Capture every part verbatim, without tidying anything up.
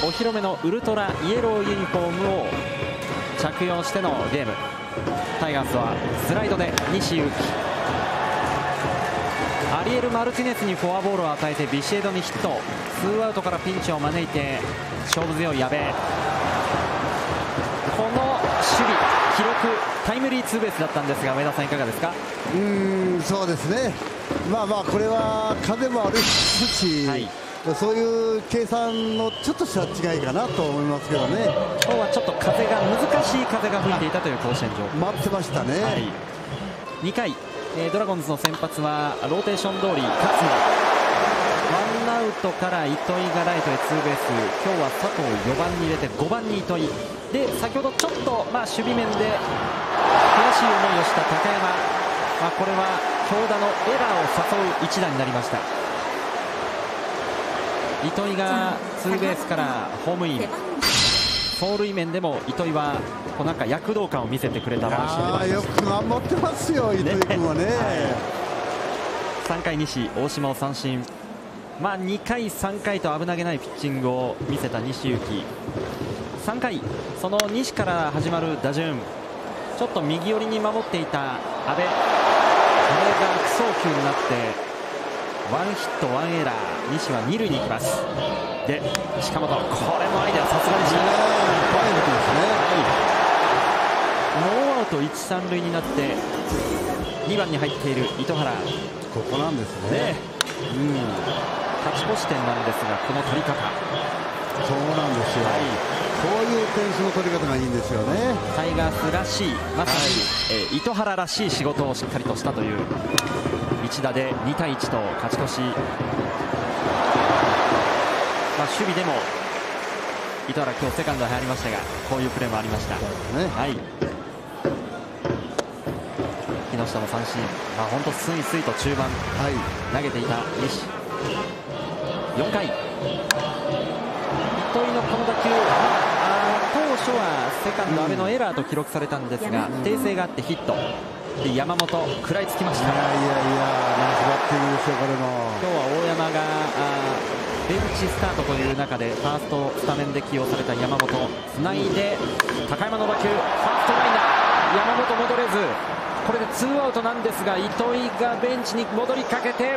お披露目のウルトライエローユニフォームを着用してのゲーム。タイガースはスライドで西勇輝、アリエル・マルティネスにフォアボールを与えてビシエドにヒット。ツーアウトからピンチを招いて勝負強い矢部、この守備記録タイムリーツーベースだったんですが、上田さんいかがですか？ うーん、そうですね、まあまあこれは風もあるし、はい、そういう計算のちょっとした違いかなと思いますけどね。 今日はちょっと風が難しい風が吹いていたという甲子園上、 待ってましたね。はい、 にかい、えー、ドラゴンズの先発はローテーション通り勝野、ワンアウトから糸井がライトへツーベース。今日は佐藤よばんに入れてごばんに糸井で、先ほどちょっと、まあ、守備面で悔しい思いをした高山、まあ、これは強打のエラーを誘う一打になりました。糸井がツーベースからホームイン、走塁面でも糸井はこうなんか躍動感を見せてくれた話ではあります。 よく頑張ってますよ、糸井君はね。はい、 さんかい西、大島を三振、まあ、にかい、さんかいと危なげないピッチングを見せた西勇輝。さんかい、その西から始まる打順、ちょっと右寄りに守っていた阿部、これが悪送球になってワンヒットワンエラー、西は二塁に行きます。で近本、これもアイデアさすがでした。ノーアウト一三塁になってにばんに入っている糸原、 ここなんですね。 うん、勝ち越し点なんですが、この取り方、 そうなんですよ、はい、こういう点数の取り方がいいんですよね。 タイガースらしい、まさに、はい、えー、糸原らしい仕事をしっかりとしたという一打でにたいいちと勝ち越し。まあ、守備でも糸原、今日セカンドに入りましたが、こういうプレーもありました。ね、はい、木下の三振、まあ、本当スイスイと中盤、はい、投げていた西。よんかい、糸井のこの打球、まあ、当初はセカンド阿部のエラーと記録されたんですが、訂正があってヒットで、山本食らいつきました。 いやいやいや、ナイスバッティングですよ、これも。 今日は大山がベンチスタートという中でファーストスタメンで起用された山本、つないで高山の打球、ファーストライナー、山本戻れず、これでツーアウトなんですが、糸井がベンチに戻りかけてアウ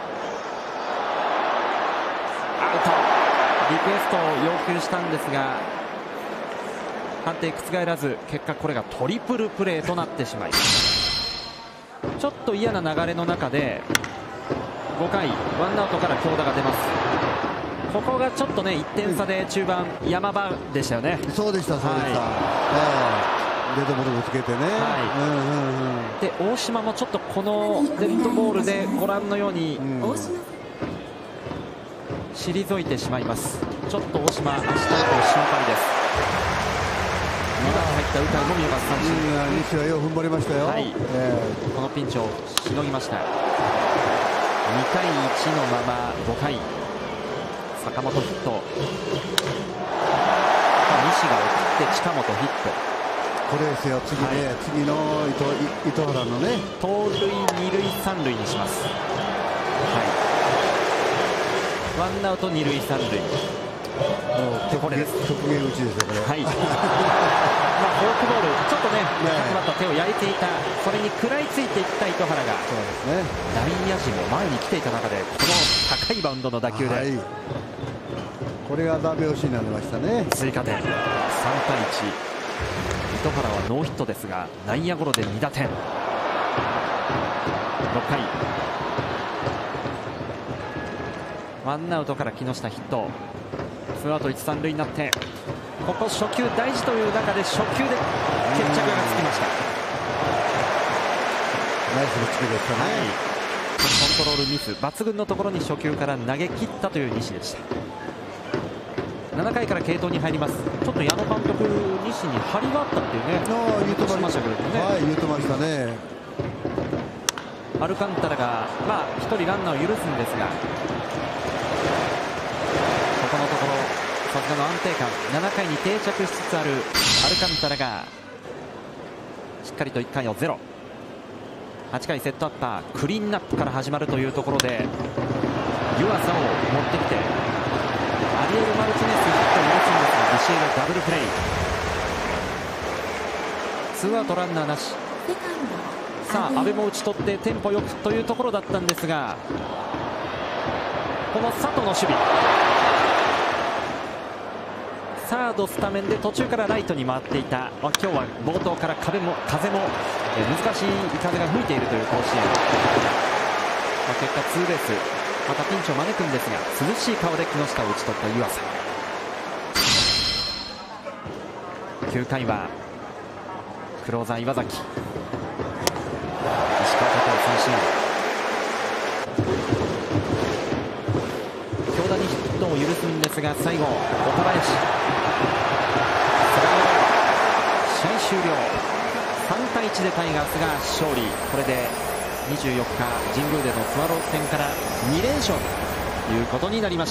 ト。リクエストを要求したんですが判定覆らず、結果これがトリプルプレーとなってしまい、ちょっと嫌な流れの中でごかい、ワンアウトから強打が出ます。ここがちょっとね、いってん差で中盤、山場でしたよね。 そうでした、そうでした、はい、デッドボールをつけてね、はい、うんうんうん、 で大島もちょっとこのデッドボールでご覧のように、うん、退いてしまいます。ちょっと大島、明日以降心配です。にばんに入った鵜飼のみ逃がす三振。 西はよう踏ん張りましたよ、はい、 えー、このピンチをしのぎました。にたいいちのままごかい、坂本ヒット、西が送って近本ヒット。 これですよ、次ね、はい、次の糸、糸原のね、 盗塁二塁三塁にします。はい、ワンアウト二塁三塁。 これです、極限打ちですよ、これ。はい、まあ、 フォークボール、ちょっとね、始まった手を焼いていた、それに食らいついていった糸原が、そうですね、内野陣も前に来ていた中で、この高いバウンドの打球で、はい、 これがダメ押しになりましたね。 追加点、さんたいいち。糸原はノーヒットですが、内野ゴロでにだてん。ろっかい、ワンアウトから木下ヒット、ツーアウト一三塁になって、ここ初球大事という中で初球で決着がつきました。 ナイスのつけですかね、はい、 コントロールミス抜群のところに初球から投げ切ったという西でした。ななかいから継投に入ります。ちょっと矢野監督、西に張りがあったっていうね、 言ってましたけどね、はい、言ってましたね。 アルカンタラが、まあ、ひとりランナーを許すんですが、ここのところさすがの安定感、ななかいに定着しつつあるアルカンタラがしっかりといっかいをゼロ、はちかいセットアッパー、クリーンナップから始まるというところで湯浅を持ってきて、アリエル・マルティネスヒットを許すんですが、 へのダブルプレー。ツーアウトランナーなし。さあ阿部も打ち取ってテンポよくというところだったんですが、この佐藤の守備、サードスタメンで途中からライトに回っていた。今日は冒頭から風も風も難しい風が吹いているという甲子園。結果ツーベース、またピンチを招くんですが、涼しい顔で木下を打ち取った湯浅。きゅうかいはクローザー岩崎、石川翔三振。強打にヒットを許すんですが、最後岡林、試合終了。さんたいいちでタイガースが勝利。これでにじゅうよっか神宮でのスワローズ戦からにれんしょうということになりました。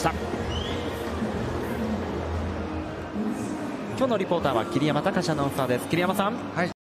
今日のリポーターは桐山隆アナウンサーです。桐山さん。 はい。